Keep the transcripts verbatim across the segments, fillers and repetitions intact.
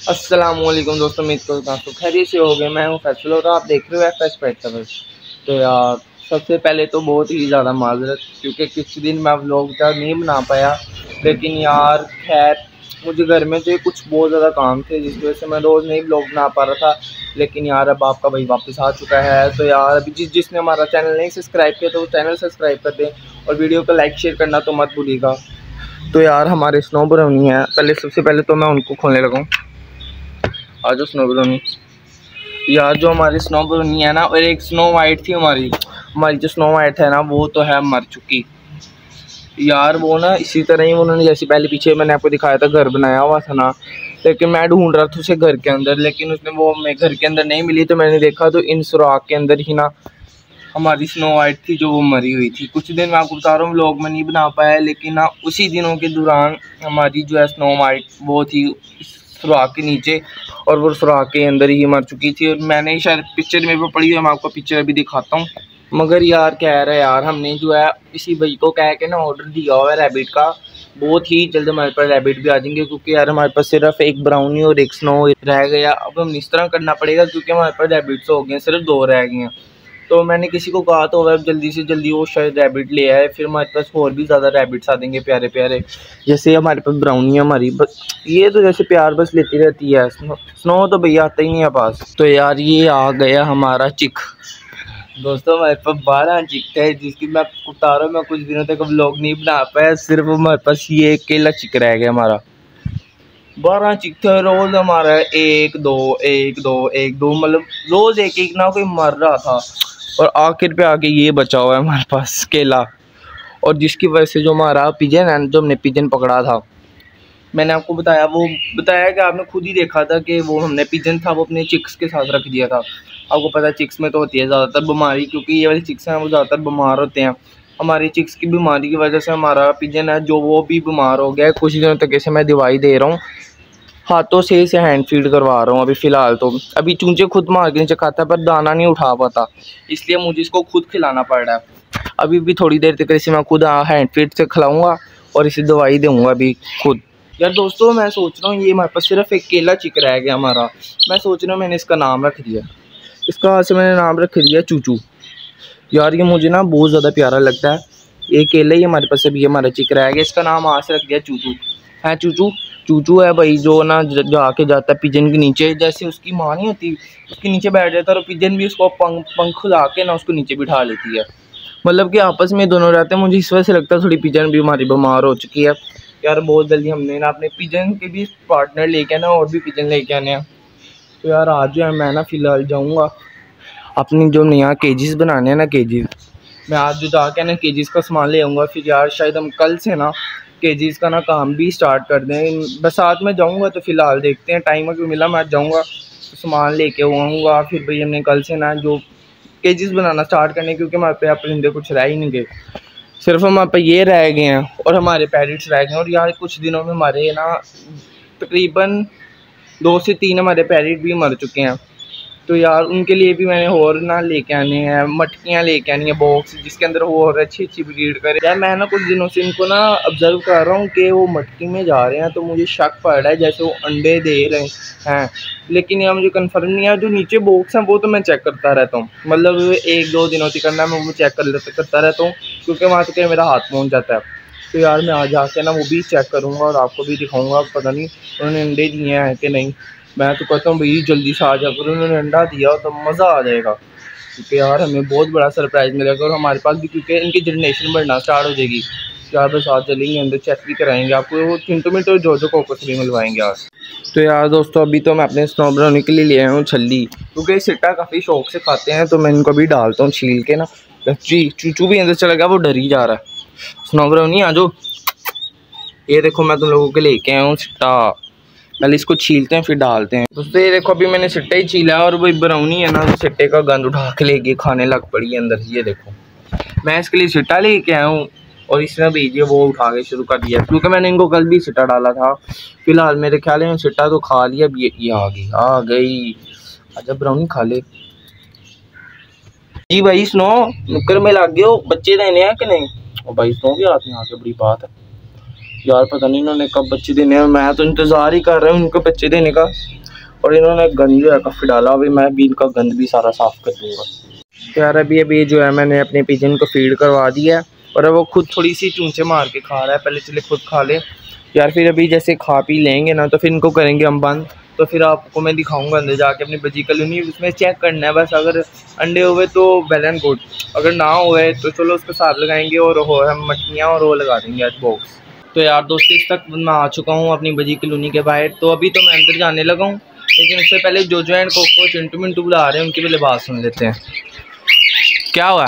अस्सलामुअलैकुम दोस्तों, उम्मीद करता हूँ खैरियत से हो गए। मैं हूँ फैसल और आप देख रहे हो एफ एस पेट लवर्स। तो यार सबसे पहले तो बहुत ही ज़्यादा माजरत, क्योंकि कुछ दिन मैं व्लॉग तक नहीं बना पाया। लेकिन यार खैर मुझे घर में जो कुछ बहुत ज़्यादा काम थे, जिस वजह से मैं रोज़ नहीं व्लॉग बना पा रहा था। लेकिन यार अब आपका भाई वापस आ चुका है। तो यार अभी जिस जिसने हमारा चैनल नहीं सब्सक्राइब किया तो वो चैनल सब्सक्राइब कर दें और वीडियो को लाइक शेयर करना तो मत भूलिएगा। तो यार हमारे स्नो ब्राउनी है, पहले सबसे पहले तो मैं उनको खोलने लगा। आज जो स्नो ब्राउनी यार जो हमारी स्नो ब्राउनी है ना, और एक स्नो वाइट थी हमारी हमारी जो स्नो वाइट है ना, वो तो है मर चुकी यार। वो ना इसी तरह ही उन्होंने जैसे पहले पीछे मैंने आपको दिखाया था घर बनाया हुआ था ना, लेकिन मैं ढूंढ रहा था उसे घर के अंदर, लेकिन उसने वो मैं घर के अंदर नहीं मिली। तो मैंने देखा तो इन सुराख के अंदर ही ना हमारी स्नो वाइट थी जो वो मरी हुई थी। कुछ दिन मैं आपको बता रहा हूँ व्लॉग में नहीं बना पाया, लेकिन ना उसी दिनों के दौरान हमारी जो है स्नो वाइट वो थी सुराख के नीचे, और वो सुराख के अंदर ही मर चुकी थी। और मैंने शायद पिक्चर में वो पड़ी है, मैं आपको पिक्चर अभी दिखाता हूँ। मगर यार कह रहा है यार, हमने जो है इसी भाई को कह के ना ऑर्डर दिया हुआ है रैबिट का। बहुत ही जल्द हमारे पास रैबिट भी आ जाएंगे, क्योंकि यार हमारे पास सिर्फ एक ब्राउनी और एक स्नो रह गया। अब हम इस तरह करना पड़ेगा, क्योंकि हमारे पास रैबिट्स हो गए हैं, सिर्फ दो रह गए हैं। तो मैंने किसी को कहा तो वह जल्दी से जल्दी वो शायद रैबिट ले आए, फिर हमारे पास और भी ज़्यादा रैबिट्स आ देंगे प्यारे प्यारे। जैसे हमारे पास ब्राउनी है हमारी, बस ये तो जैसे प्यार बस लेती रहती है। स्नो, स्नो तो भैया आता ही नहीं है पास। तो यार ये आ गया हमारा चिक। दोस्तों हमारे पास बारह चिक थे, जिसकी मैं बता रहा हूँ मैं कुछ दिनों तक व्लॉग नहीं बना पाया, सिर्फ हमारे पास ये अकेला चिक रह गया हमारा। बारह चिक थे, रोज़ हमारा एक दो एक दो एक दो मतलब रोज़ एक एक ना कोई मर रहा था, और आखिर पे आके ये बचा हुआ है हमारे पास केला। और जिसकी वजह से जो हमारा पिजन है, जो हमने पिजन पकड़ा था, मैंने आपको बताया वो बताया कि आपने खुद ही देखा था कि वो हमने पिजन था वो अपने चिक्स के साथ रख दिया था। आपको पता है चिक्स में तो होती है ज़्यादातर बीमारी, क्योंकि ये वाली चिक्स हैं वो ज़्यादातर बीमार होते हैं। हमारी चिक्स की बीमारी की वजह से हमारा पिजन है जो वो भी बीमार हो गया है। कुछ दिनों तक इसे मैं दवाई दे रहा हूँ, हाथों से इसे हैंड फीड करवा रहा हूँ अभी फ़िलहाल। तो अभी चूंचे खुद मार के नीचे खाता है, पर दाना नहीं उठा पाता, इसलिए मुझे इसको खुद खिलाना पड़ रहा है। अभी भी थोड़ी देर तक इसे मैं खुद हैंड फीड से खिलाऊँगा और इसे दवाई दूँगा अभी खुद। यार दोस्तों मैं सोच रहा हूँ ये हमारे पास सिर्फ एक केला चिक रह गया हमारा। मैं सोच रहा हूँ मैंने इसका नाम रख दिया, इसका आज से मैंने नाम रख दिया चूचू। यार ये मुझे ना बहुत ज़्यादा प्यारा लगता है। ये केला ही हमारे पास अभी हमारा चिक रह गया, इसका नाम आज से रख दिया चूचू। है चूचू चूचू है भाई, जो ना जाके जाता है पिजन के नीचे, जैसे उसकी माँ नहीं होती उसके नीचे बैठ जाता है, और पिजन भी उसको पंख पंख खुला के ना उसको नीचे बिठा लेती है। मतलब कि आपस में दोनों रहते हैं। मुझे इस वजह से लगता है थोड़ी पिजन भी हमारी बीमार हो चुकी है। यार बहुत जल्दी हमने ना अपने पिजन के भी पार्टनर लेके आना और भी पिजन लेके आने हैं। तो यार आज जो है मैं ना फ़िलहाल जाऊँगा अपनी जो यहाँ केजीज बनाने हैं ना, केजीज मैं आज जो जाके ना केजीज का सामान ले आऊँगा। फिर यार शायद हम कल से ना केजीज का ना काम भी स्टार्ट कर दें। बरसात में जाऊँगा तो फ़िलहाल देखते हैं, टाइम अगर मिला मैं जाऊँगा तो सामान लेके आऊँगा। फिर भाई हमने कल से ना जो केजीज बनाना स्टार्ट करने, क्योंकि हमारे पे परिंदे कुछ रह ही नहीं गए, सिर्फ हमारे पे ये रह गए हैं और हमारे पैरेट्स रह गए हैं। और यार कुछ दिनों में हमारे ना तकरीबन दो से तीन हमारे पैरेट भी मर चुके हैं। तो यार उनके लिए भी मैंने और ना लेके आने हैं, मटकियाँ लेके आनी है बॉक्स, जिसके अंदर वो और अच्छी अच्छी ब्रीड करे। यार मैं ना कुछ दिनों से इनको ना ऑब्जर्व कर रहा हूँ कि वो मटकी में जा रहे हैं, तो मुझे शक पड़ रहा है जैसे वो अंडे दे रहे हैं, लेकिन यार मुझे कंफर्म नहीं है। जो नीचे बॉक्स हैं वो तो मैं चेक करता रहता हूँ, मतलब एक दो दिनों से करना मैं वो चेक कर लेता करता रहता हूँ, क्योंकि वहाँ तक मेरा हाथ पहुँच जाता है। तो यार मैं आज आके ना वो भी चेक करूँगा और आपको भी दिखाऊँगा। पता नहीं उन्होंने अंडे दिए हैं कि नहीं। मैं तो कहता हूँ भाई जल्दी से आ जाकर उन्होंने अंडा दिया तो मज़ा आ जाएगा, क्योंकि यार हमें बहुत बड़ा सरप्राइज़ मिलेगा। और हमारे पास भी क्योंकि इनकी जनरेशन बढ़ना स्टार्ट हो जाएगी। यार बस आज चलेंगे अंदर, चेक भी कराएंगे आपको, वो चिंटू मिनटो जो जो कोकोस भी मिलवाएंगे आज। तो यार दोस्तों अभी तो मैं अपने स्नो ब्राउनी के लिए ले आया हूँ छल्ली, क्योंकि सिट्टा काफ़ी शौक से खाते हैं, तो मैं इनको भी डालता हूँ छील के ना। जी चूचू भी अंदर चला गया, वो डर ही जा रहा है। स्नो ब्राउनी आ जाओ, ये देखो मैं तुम लोगों के लेके आया हूँ सिट्टा। पहले इसको छीलते हैं फिर डालते हैं। दोस्तों ये देखो अभी मैंने सिट्टा ही छीला है, और वही ब्राउनी है ना तो सिट्टे का गंद उठा के लेके खाने लग पड़ी है अंदर। ये देखो मैं इसके लिए सिट्टा लेके आया हूँ, और इसने भी ये वो उठा के शुरू कर दिया, क्योंकि मैंने इनको कल भी सिट्टा डाला था। फिलहाल मेरे ख्याल में सिट्टा तो खा लिया। अब ये, ये आ गई आ गई अच्छा ब्राउनी खा ले जी भाई। स्नो नुक्कर में लग गए हो, बच्चे देने हैं कि नहीं? और भाई स्नो भी आते हैं आके, बड़ी बात है यार। पता नहीं इन्होंने कब बच्चे देने हैं, मैं तो इंतज़ार ही कर रहा हूँ उनको बच्चे देने का। और इन्होंने गंद जो है काफ़ी डाला, अभी मैं भी इनका गंद भी सारा साफ़ कर दूँगा। तो यार अभी अभी जो है मैंने अपने पिजन को फीड करवा दिया है और अब वो खुद थोड़ी सी चूंचे मार के खा रहा है। पहले चले खुद खा ले यार, फिर अभी जैसे खा पी लेंगे ना तो फिर इनको करेंगे हम बंद। तो फिर आपको मैं दिखाऊंगा अंदर जाके अपनी बजी कॉलोनी, उसमें चेक करना है बस। अगर अंडे हुए तो वेल एंड गुड, अगर ना हुए तो चलो उसको साथ लगाएंगे और हो हम मछलियाँ और वो लगा देंगे आज बॉक्स। तो यार दोस्तों इस तक मैं आ चुका हूँ अपनी बजी कॉलोनी के बाहर। तो अभी तो मैं अंदर जाने लगा हूँ, लेकिन उससे पहले जोजो एंड कोको चिंटू मिंटू बुला रहे हैं, उनकी भी लिबास सुन लेते हैं। क्या हुआ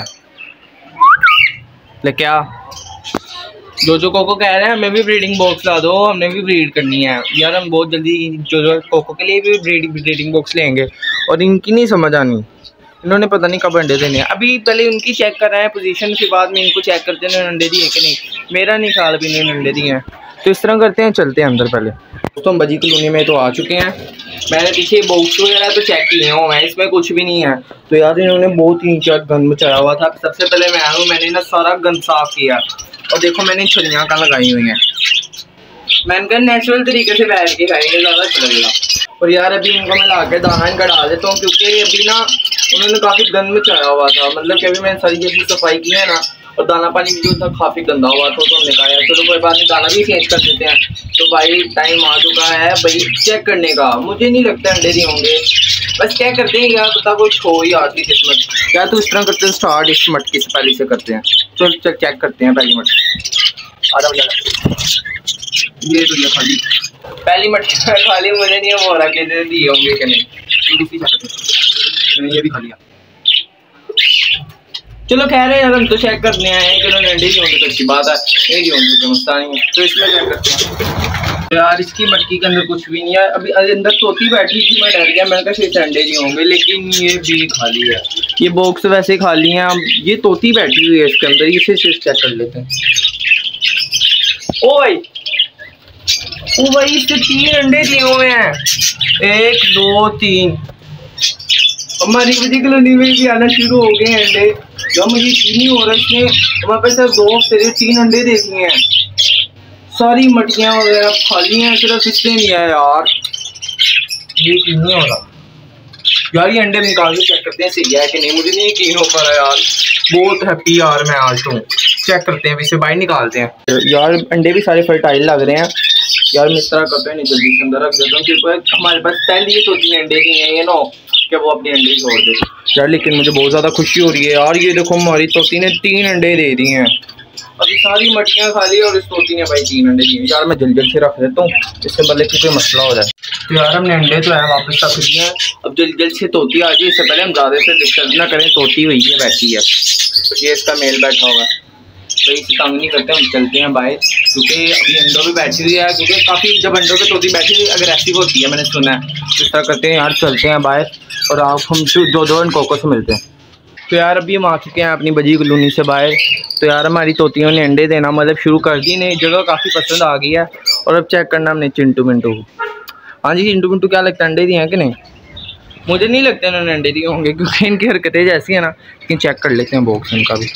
ले? क्या जोजो कोको कह रहे हैं हमें भी ब्रीडिंग बॉक्स ला दो, हमने भी ब्रीड करनी है। यार हम बहुत जल्दी जोजो कोको के लिए भी ब्रीडिंग ब्रीडिंग बॉक्स लेंगे। और इनकी नहीं समझ आनी, इन्होंने पता नहीं कब अंडे देने हैं। अभी पहले उनकी चेक कर रहे हैं पोजीशन, के बाद में इनको चेक करते हैं अंडे दिए कि नहीं। मेरा नहीं ख्याल अभी इन्होंने अंडे दिए हैं। तो इस तरह करते हैं, चलते हैं अंदर। पहले दोस्तों हम बजी कॉलोनी में तो आ चुके हैं। मैंने पीछे बॉक्स वगैरह तो चेक किए हुए हैं, इसमें कुछ भी नहीं है। तो यार इन्होंने बहुत ही ज़्यादा गंद मचाया हुआ था। सबसे पहले मैं आया हूँ, मैंने ना सारा गंद साफ किया और देखो मैंने छलियाँ कहाँ लगाई हुई हैं। मैंने कहा नेचुरल तरीके से बैठ के खाएंगे, ज़्यादा अच्छा लगेगा। और यार अभी इनको मैं ला के दाना इनका डाल देता हूँ, क्योंकि अभी ना उन्होंने काफ़ी गंद मचाया हुआ था। मतलब कि अभी मैंने सारी जैसी सफाई की है ना, और दाना पानी भी जो था काफ़ी गंदा हुआ था। तो हमने कहा यार चलो कोई बात नहीं, दाना भी चेंज कर देते हैं। तो भाई टाइम आ चुका है भाई चेक करने का। मुझे नहीं लगता अंडे दिए होंगे, बस चेक करते हैं यार, पता कोई छो ही आती किस्मत। यार तो इस तरह करते हैं, स्टार्ट इस मटकी से पहले से करते हैं। चल चल चेक करते हैं पहली मटकी। आधा बजा ये तो ये खाली पहली मटकी खाली, मुझे नहीं हो रहा कि दिए होंगे कि नहीं। ये भी खा लिया। चलो खैर है यार, हम तो चेक करने आए हैं कि उन्होंने अंडे नहीं होंगे तो अच्छी बात है, नहीं होंगे तो मसला नहीं है। तो इसमें चेक करते हैं। तो यार इसकी मटकी के अंदर कुछ भी नहीं है। अभी अंदर तोती बैठी थी, मैं डर गया, मैंने कहा शायद अंडे नहीं होंगे, लेकिन ये भी खाली है। ये बॉक्स वैसे खाली है। अब ये तोती बैठी हुई है इसके अंदर, इसे से चेक कर लेते हैं। ओ भाई ओ भाई इससे तीन अंडे दिए हुए हैं, एक दो तीन। हमारी बजी कॉलोनी में भी आना शुरू हो गए हैं अंडे। जब मुझे यकीन नहीं हो रहा इसने हमारे पास सिर्फ दो हफ्ते तीन अंडे दे दिए हैं। सारी मटकियाँ वगैरह खाली हैं, सिर्फ इसने लिया है यार। ये यकीन नहीं हो रहा यार, ये अंडे निकाल के चेक करते हैं सही है कि नहीं। मुझे नहीं यकीन हो पा रहा यार, बहुत हैप्पी यार मैं आज तो। चेक करते हैं, इसे बाहर निकालते हैं। यार अंडे भी सारे फर्टाइल लग रहे हैं यार। मैं इस तरह करते हैं, नहीं जल्दी से अंदर रख देता हूँ, क्योंकि हमारे पास पहले ही तो तीन अंडे नहीं है, ये नो कि वो अपने अंडे छोड़ दे यार। लेकिन मुझे बहुत ज़्यादा खुशी हो रही है यार। ये देखो हमारी तोती ने तीन अंडे दे दिए हैं। अभी सारी मटकियाँ खाली और इस तोती ने भाई तीन अंडे दिए यार। मैं जल्दी जल्दी से रख देता हूँ, इससे पहले कि कोई मसला हो जाए। तो यार हमने अंडे जो है वापस रख दिए हैं। अब जल्दी जल्दी से तोती आ जाए, इससे पहले हम ज़्यादा से डिस्टर्ब ना करें। तोती वही है बैठी है, ये इसका मेल बैठा होगा, तो इसे तंग नहीं करते, हम चलते हैं बाहर। क्योंकि अभी अंडों पे बैठी हुई है, क्योंकि काफ़ी जब अंडों पे तोती बैठी हुई अग्रेसिव होती है, मैंने सुना है। इस तरह करते हैं यार, चलते हैं बाहर और आप हम जो दो एंड कोको से मिलते हैं। तो यार अभी हम आ चुके हैं अपनी बजी कॉलोनी से बाहर। तो यार हमारी तोतियों ने अंडे देना मतलब शुरू कर दी ने, जगह काफ़ी पसंद आ गई है। और अब चेक करना हमने चिंटू मिंटू। हाँ जी चिंटू मिंटू, क्या लगता है अंडे दिए हैं कि नहीं? मुझे नहीं लगता इन्होंने अंडे दिए होंगे, क्योंकि इनकी हरकतें जैसी है ना। लेकिन चेक कर लेते हैं बॉक्स इनका भी,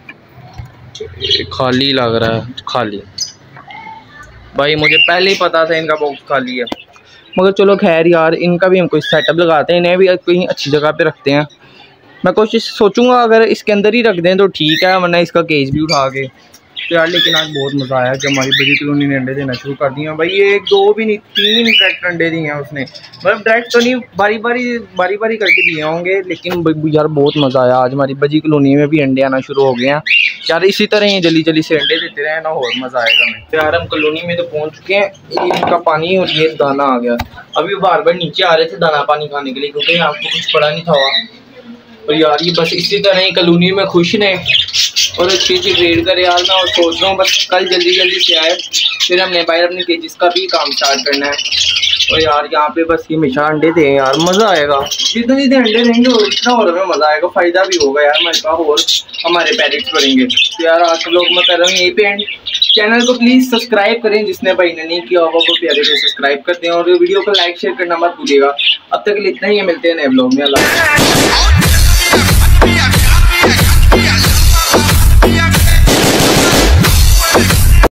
खाली लग रहा है। खाली भाई, मुझे पहले ही पता था इनका बॉक्स खाली है। मगर चलो खैर यार, इनका भी हम कोई सेटअप लगाते हैं, इन्हें भी कहीं अच्छी जगह पे रखते हैं। मैं कोशिश सोचूंगा अगर इसके अंदर ही रख दें तो ठीक है, वरना इसका केज भी उठा के। तो यार लेकिन आज बहुत मज़ा आया कि हमारी बजी कॉलोनी ने अंडे देना शुरू कर दिए भाई। एक दो भी नहीं, तीन डायरेक्ट अंडे दिए हैं उसने। मतलब डायरेक्ट तो नहीं, बारी बारी बारी बारी करके दिए होंगे। लेकिन यार बहुत मज़ा आया आज, हमारी बजी कॉलोनी में भी अंडे आना शुरू हो गए हैं यार। इसी तरह ही जल्दी जल्दी से अंडे देते रहे ना, और मज़ा आएगा हमें। तो यार हम कॉलोनी में तो पहुँच चुके हैं। इनका पानी और ये दाना आ गया। अभी बार बार नीचे आ रहे थे दाना पानी खाने के लिए, क्योंकि आपको कुछ पड़ा नहीं था। और यार ये बस इसी तरह ही कॉलोनी में खुश ने और अच्छी अच्छी ट्रेड करे यार। मैं और सोच रहा हूँ बस कल जल्दी जल्दी से आए, फिर हमने बाहर अपने केजेस का भी काम स्टार्ट करना है। और यार यहाँ पे बस ये हमेशा अंडे दें यार, मज़ा आएगा। जितने जितने अंडे देंगे उतना और हमें मज़ा आएगा, फ़ायदा भी होगा यार हमारे पास, और हमारे पेरेंट्स बढ़ेंगे। तो यार आज के लोग मैं कर रहा हूँ यहीं पे एंड। चैनल को प्लीज़ सब्सक्राइब करें, जिसने भाई ने नहीं किया होगा वो प्यारे से सब्सक्राइब कर दें, और वीडियो को लाइक शेयर करना मत भूलिएगा। अब तक के लिए इतना ही, मिलते हैं नए ब्लॉग में। अल्लाह।